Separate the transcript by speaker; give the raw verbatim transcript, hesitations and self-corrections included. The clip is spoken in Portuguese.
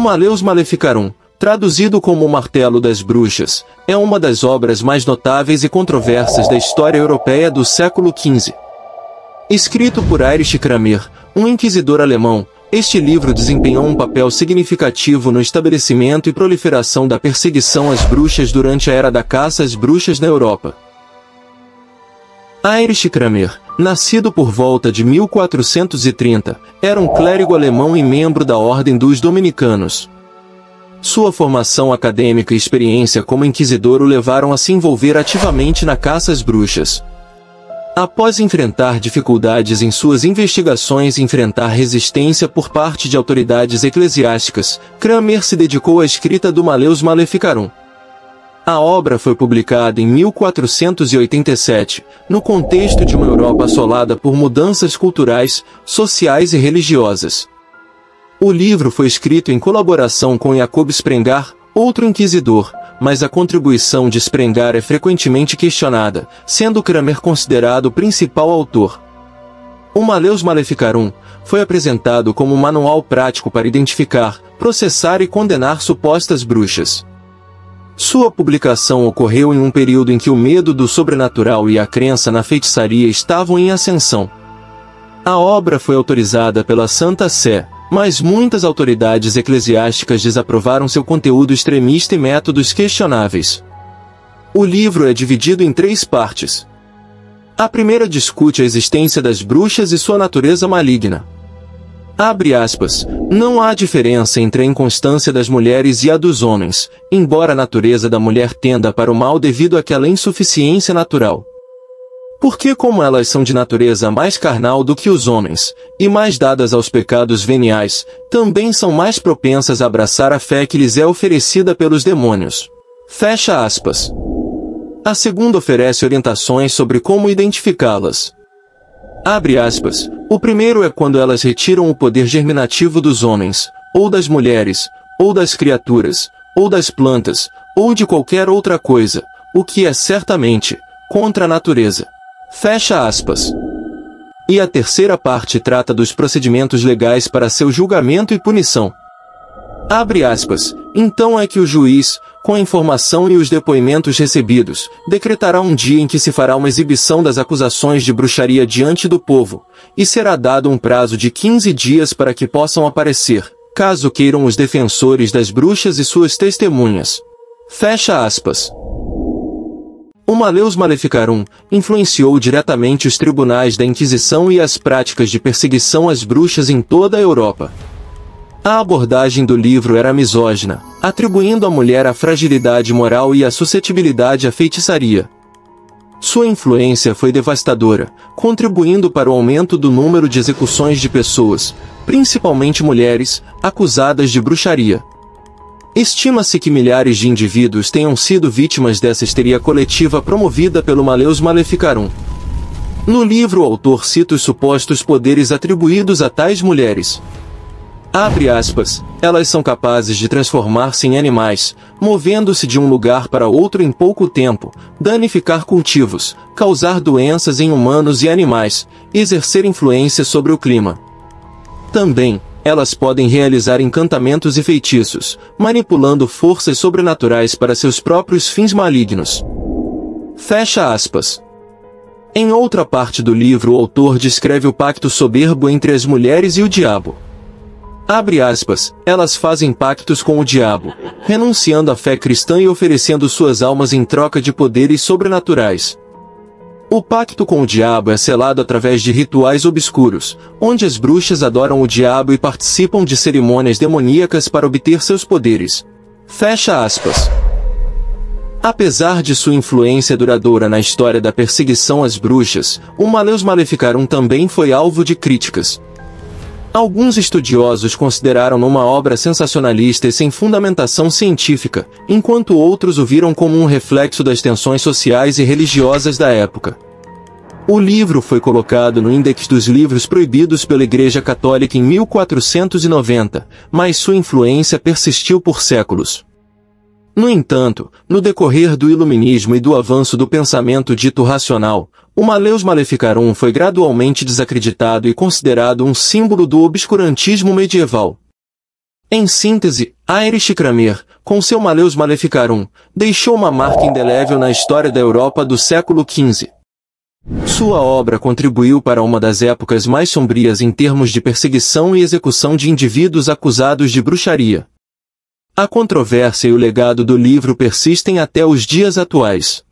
Speaker 1: Maleus Maleficarum, traduzido como O Martelo das Bruxas, é uma das obras mais notáveis e controversas da história europeia do século quinze. Escrito por Erich Kramer, um inquisidor alemão, este livro desempenhou um papel significativo no estabelecimento e proliferação da perseguição às bruxas durante a era da caça às bruxas na Europa. Erich Kramer, nascido por volta de mil quatrocentos e trinta, era um clérigo alemão e membro da Ordem dos Dominicanos. Sua formação acadêmica e experiência como inquisidor o levaram a se envolver ativamente na caça às bruxas. Após enfrentar dificuldades em suas investigações e enfrentar resistência por parte de autoridades eclesiásticas, Kramer se dedicou à escrita do Maleus Maleficarum. A obra foi publicada em mil quatrocentos e oitenta e sete, no contexto de uma Europa assolada por mudanças culturais, sociais e religiosas. O livro foi escrito em colaboração com Jacob Sprenger, outro inquisidor, mas a contribuição de Sprenger é frequentemente questionada, sendo Kramer considerado o principal autor. O Maleus Maleficarum foi apresentado como um manual prático para identificar, processar e condenar supostas bruxas. Sua publicação ocorreu em um período em que o medo do sobrenatural e a crença na feitiçaria estavam em ascensão. A obra foi autorizada pela Santa Sé, mas muitas autoridades eclesiásticas desaprovaram seu conteúdo extremista e métodos questionáveis. O livro é dividido em três partes. A primeira discute a existência das bruxas e sua natureza maligna. Abre aspas, não há diferença entre a inconstância das mulheres e a dos homens, embora a natureza da mulher tenda para o mal devido àquela insuficiência natural. Porque como elas são de natureza mais carnal do que os homens, e mais dadas aos pecados veniais, também são mais propensas a abraçar a fé que lhes é oferecida pelos demônios. Fecha aspas. A segunda oferece orientações sobre como identificá-las. Abre aspas, o primeiro é quando elas retiram o poder germinativo dos homens, ou das mulheres, ou das criaturas, ou das plantas, ou de qualquer outra coisa, o que é certamente contra a natureza. Fecha aspas. E a terceira parte trata dos procedimentos legais para seu julgamento e punição. Abre aspas. Então é que o juiz, com a informação e os depoimentos recebidos, decretará um dia em que se fará uma exibição das acusações de bruxaria diante do povo, e será dado um prazo de quinze dias para que possam aparecer, caso queiram os defensores das bruxas e suas testemunhas. Fecha aspas. O Maleus Maleficarum influenciou diretamente os tribunais da Inquisição e as práticas de perseguição às bruxas em toda a Europa. A abordagem do livro era misógina, atribuindo à mulher a fragilidade moral e a suscetibilidade à feitiçaria. Sua influência foi devastadora, contribuindo para o aumento do número de execuções de pessoas, principalmente mulheres, acusadas de bruxaria. Estima-se que milhares de indivíduos tenham sido vítimas dessa histeria coletiva promovida pelo Maleus Maleficarum. No livro o autor cita os supostos poderes atribuídos a tais mulheres. Abre aspas, elas são capazes de transformar-se em animais, movendo-se de um lugar para outro em pouco tempo, danificar cultivos, causar doenças em humanos e animais, exercer influência sobre o clima. Também, elas podem realizar encantamentos e feitiços, manipulando forças sobrenaturais para seus próprios fins malignos. Fecha aspas. Em outra parte do livro o autor descreve o pacto soberbo entre as mulheres e o diabo. Abre aspas, elas fazem pactos com o diabo, renunciando à fé cristã e oferecendo suas almas em troca de poderes sobrenaturais. O pacto com o diabo é selado através de rituais obscuros, onde as bruxas adoram o diabo e participam de cerimônias demoníacas para obter seus poderes. Fecha aspas. Apesar de sua influência duradoura na história da perseguição às bruxas, o Maleus Maleficarum também foi alvo de críticas. Alguns estudiosos consideraram-no uma obra sensacionalista e sem fundamentação científica, enquanto outros o viram como um reflexo das tensões sociais e religiosas da época. O livro foi colocado no Índex dos Livros Proibidos pela Igreja Católica em mil quatrocentos e noventa, mas sua influência persistiu por séculos. No entanto, no decorrer do Iluminismo e do avanço do pensamento dito racional, o Maleus Maleficarum foi gradualmente desacreditado e considerado um símbolo do obscurantismo medieval. Em síntese, Heinrich Kramer, com seu Malleus Maleficarum, deixou uma marca indelével na história da Europa do século quinze. Sua obra contribuiu para uma das épocas mais sombrias em termos de perseguição e execução de indivíduos acusados de bruxaria. A controvérsia e o legado do livro persistem até os dias atuais.